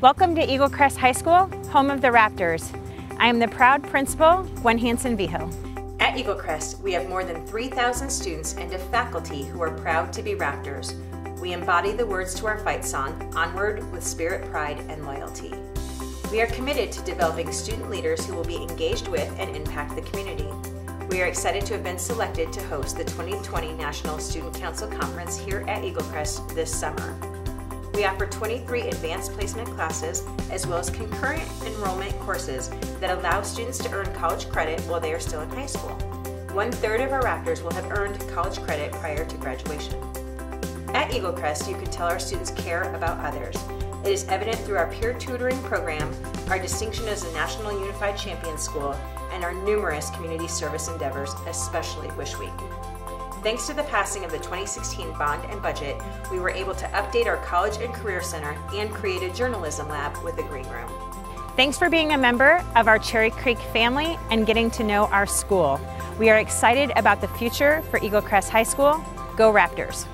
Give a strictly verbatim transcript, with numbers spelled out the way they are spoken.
Welcome to Eaglecrest High School, home of the Raptors. I am the proud principal, Gwen Hansen-Viho. At Eaglecrest, we have more than three thousand students and a faculty who are proud to be Raptors. We embody the words to our fight song, Onward with Spirit, Pride, and Loyalty. We are committed to developing student leaders who will be engaged with and impact the community. We are excited to have been selected to host the twenty twenty National Student Council Conference here at Eaglecrest this summer. We offer twenty-three advanced placement classes as well as concurrent enrollment courses that allow students to earn college credit while they are still in high school. One third of our Raptors will have earned college credit prior to graduation. At Eaglecrest, you can tell our students care about others. It is evident through our peer tutoring program, our distinction as a National Unified Champion School, and our numerous community service endeavors, especially Wish Week. Thanks to the passing of the twenty sixteen bond and budget, we were able to update our College and Career Center and create a journalism lab with a green room. Thanks for being a member of our Cherry Creek family and getting to know our school. We are excited about the future for Eaglecrest High School. Go Raptors!